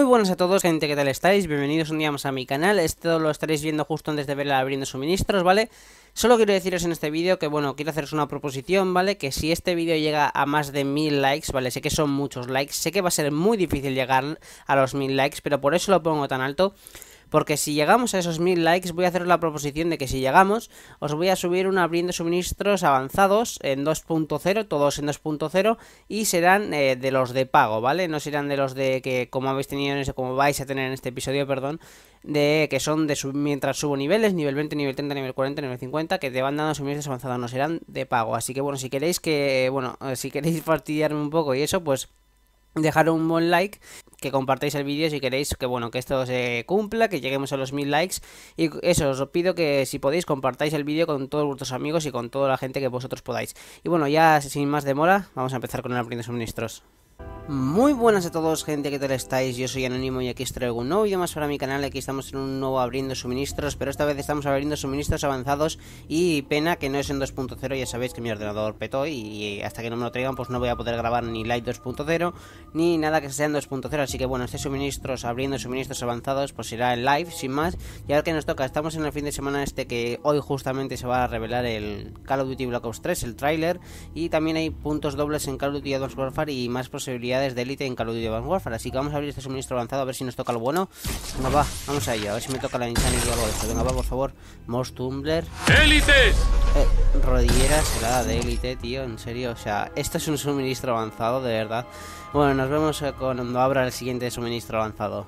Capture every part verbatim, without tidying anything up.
Muy buenas a todos, gente, ¿qué tal estáis? Bienvenidos un día más a mi canal. Esto lo estaréis viendo justo antes de ver el abriendo suministros, ¿vale? Solo quiero deciros en este vídeo que, bueno, quiero haceros una proposición, ¿vale? Que si este vídeo llega a más de mil likes, ¿vale? Sé que son muchos likes, sé que va a ser muy difícil llegar a los mil likes, pero por eso lo pongo tan alto. Porque si llegamos a esos mil likes, voy a hacer la proposición de que si llegamos, os voy a subir un abriendo suministros avanzados en dos punto cero, todos en dos punto cero, y serán eh, de los de pago, ¿vale? No serán de los de que, como habéis tenido en ese, como vais a tener en este episodio, perdón, de que son de sub, mientras subo niveles, nivel veinte, nivel treinta, nivel cuarenta, nivel cincuenta, que te van dando suministros avanzados, no serán de pago. Así que bueno, si queréis que, bueno, si queréis fastidiarme un poco y eso, pues dejar un buen like, que compartáis el vídeo si queréis que, bueno, que esto se cumpla, que lleguemos a los mil likes. Y eso, os pido que si podéis compartáis el vídeo con todos vuestros amigos y con toda la gente que vosotros podáis. Y bueno, ya sin más demora, vamos a empezar con el abriendo suministros. Muy buenas a todos, gente, ¿qué tal estáis? Yo soy Anónimo y aquí os traigo un nuevo vídeo más para mi canal. Aquí estamos en un nuevo abriendo suministros, pero esta vez estamos abriendo suministros avanzados. Y pena que no es en dos punto cero, ya sabéis que mi ordenador petó y hasta que no me lo traigan pues no voy a poder grabar ni Live dos punto cero ni nada que sea en dos punto cero. Así que bueno, este suministros, abriendo suministros avanzados, pues será en live, sin más. Y a ver qué nos toca, estamos en el fin de semana este que hoy justamente se va a revelar el Call of Duty Black Ops tres, el tráiler. Y también hay puntos dobles en Call of Duty Advanced Warfare y más posibilidades de élite en Call of Duty Advanced Warfare, así que vamos a abrir este suministro avanzado a ver si nos toca lo bueno. Venga, va, vamos a ello, a ver si me toca la Insanity o algo de esto. Venga, va, por favor. Most Tumbler. ¡Élites! Eh, rodilleras, helada de élite, tío, en serio, o sea, esto es un suministro avanzado, de verdad. Bueno, nos vemos eh, cuando abra el siguiente suministro avanzado.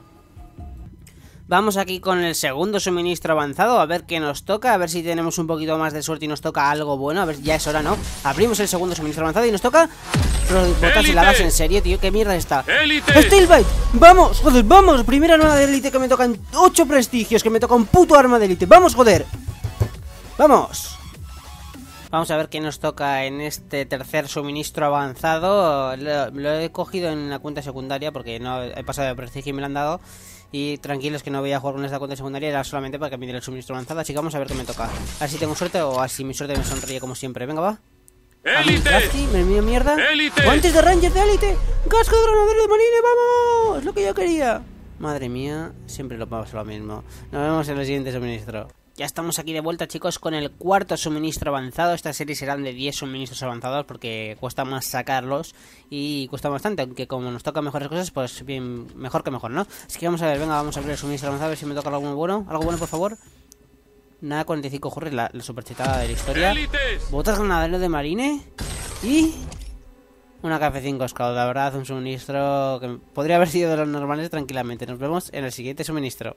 Vamos aquí con el segundo suministro avanzado, a ver qué nos toca, a ver si tenemos un poquito más de suerte y nos toca algo bueno, a ver, ya es hora, ¿no? Abrimos el segundo suministro avanzado y nos toca... Botas en la base, en serio, tío, ¿qué mierda está? ¡Élite! ¡Steelbite! ¡Vamos, joder, vamos! Primera arma de élite que me tocan ocho prestigios, que me toca un puto arma de élite, ¡vamos, joder! ¡Vamos! Vamos a ver qué nos toca en este tercer suministro avanzado. Lo, lo he cogido en la cuenta secundaria porque no he pasado de prestigio y me lo han dado. Y tranquilos que no voy a jugar con esta cuenta secundaria, era solamente para que me diera el suministro avanzado. Así que vamos a ver qué me toca. A ver si tengo suerte o así mi suerte me sonríe como siempre. Venga, va. ¡Élite! ¿Me envío mierda? ¡Élite! ¡Guantes de Ranger de élite! ¡Casco de granadero de marine! ¡Vamos! Lo que yo quería. Madre mía, siempre lo pasa lo mismo. Nos vemos en el siguiente suministro. Ya estamos aquí de vuelta, chicos, con el cuarto suministro avanzado. Esta serie serán de diez suministros avanzados porque cuesta más sacarlos y cuesta bastante, aunque como nos tocan mejores cosas, pues bien, mejor que mejor, ¿no? Así que vamos a ver, venga, vamos a abrir el suministro avanzado, a ver si me toca algo bueno. Algo bueno, por favor. Nada, cuarenta y cinco jurres, la, la superchetada de la historia. ¡Élites! Botas granadero de marine. Y... una K F cinco Scout, la verdad, un suministro que podría haber sido de los normales tranquilamente. Nos vemos en el siguiente suministro.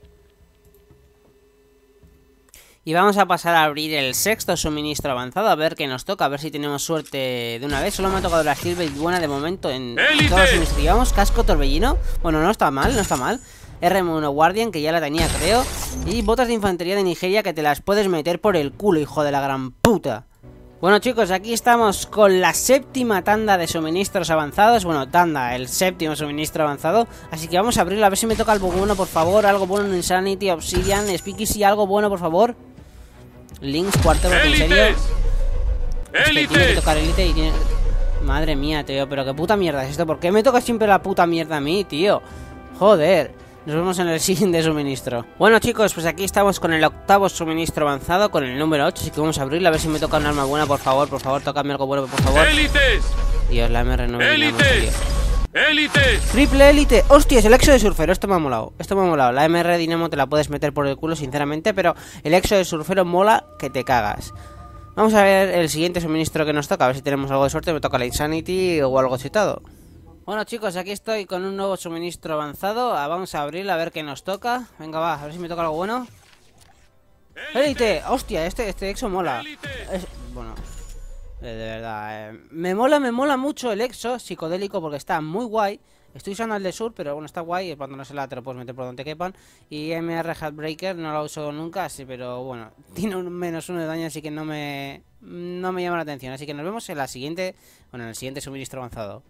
Y vamos a pasar a abrir el sexto suministro avanzado, a ver qué nos toca, a ver si tenemos suerte de una vez. Solo me ha tocado la Steelbait buena de momento en ¡Élite! todos los suministros. Llevamos casco torbellino, bueno, no está mal, no está mal. R M uno Guardian, que ya la tenía, creo. Y botas de infantería de Nigeria, que te las puedes meter por el culo, hijo de la gran puta. Bueno, chicos, aquí estamos con la séptima tanda de suministros avanzados. Bueno, tanda, el séptimo suministro avanzado. Así que vamos a abrirlo, a ver si me toca algo bueno, por favor. Algo bueno en Insanity, Obsidian, Speakeasy, algo bueno, por favor. Links, cuarto, porque en serio es que tiene que tocar élite y tiene... Madre mía, tío, pero qué puta mierda es esto. ¿Por qué me toca siempre la puta mierda a mí, tío? Joder. Nos vemos en el siguiente suministro. Bueno, chicos, pues aquí estamos con el octavo suministro avanzado, con el número ocho. Así que vamos a abrirlo, a ver si me toca un arma buena, por favor. Por favor, tócame algo bueno, por favor. ¡Élites! Dios, la M R no me viene, ¡Élites! ¡Élites! Triple élite. Hostias, el exo de surfero. Esto me ha molado. Esto me ha molado. La M R Dinamo te la puedes meter por el culo, sinceramente. Pero el exo de surfero mola que te cagas. Vamos a ver el siguiente suministro que nos toca. A ver si tenemos algo de suerte. Me toca la Insanity o algo citado. Bueno, chicos, aquí estoy con un nuevo suministro avanzado. Vamos a abrirlo a ver qué nos toca. Venga, va, a ver si me toca algo bueno. ¡Élite! ¡Hostia! Este, este exo mola. Es, bueno, de, de verdad. Eh, me mola, me mola mucho el exo psicodélico porque está muy guay. Estoy usando el de sur, pero bueno, está guay. Cuando no se la te lo puedes meter por donde quepan. Y M R Heartbreaker no lo uso nunca, sí, pero bueno, tiene un menos uno de daño, así que no me, no me llama la atención. Así que nos vemos en la siguiente, bueno, en el siguiente suministro avanzado.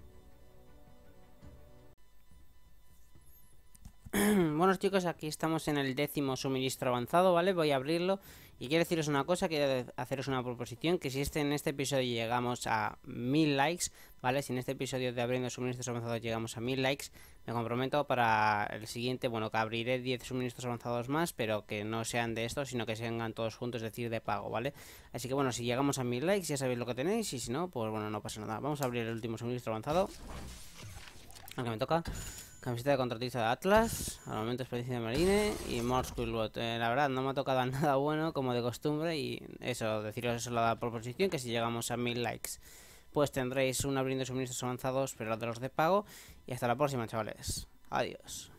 Bueno, chicos, aquí estamos en el décimo suministro avanzado, ¿vale? Voy a abrirlo Y quiero deciros una cosa, quiero haceros una proposición, que si este, en este episodio llegamos a mil likes, ¿vale? Si en este episodio de abriendo suministros avanzados llegamos a mil likes, me comprometo para el siguiente, bueno, que abriré diez suministros avanzados más, pero que no sean de estos, sino que sean todos juntos, es decir, de pago, ¿vale? Así que bueno, si llegamos a mil likes ya sabéis lo que tenéis, y si no, pues bueno, no pasa nada. Vamos a abrir el último suministro avanzado, aunque me toca. Camiseta de contratista de Atlas, armamento experiencia de Marine y Morse Quillbot. Eh, la verdad no me ha tocado nada bueno como de costumbre, y eso, deciros eso la proposición, que si llegamos a mil likes pues tendréis un abriendo suministros avanzados, pero de los de pago. Y hasta la próxima, chavales. Adiós.